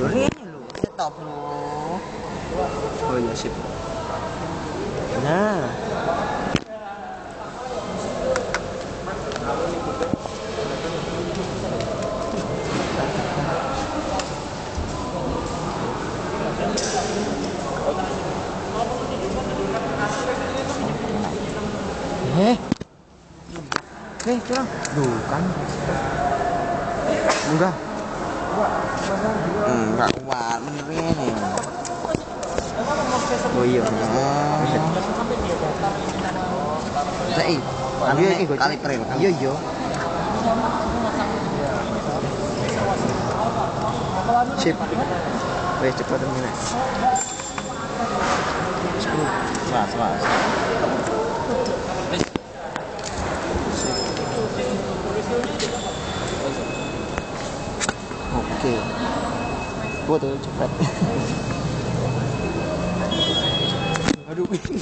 ini lu stop lu. Oh iya sip. Nah. Curang. Bukan. Enggak. Enggak kuat bener ini. Oh iya. Sei. Kali peril. Iya iya. Sip. Wes cepat ini. Mas. Oke. Gua tuh cepet. Aduh.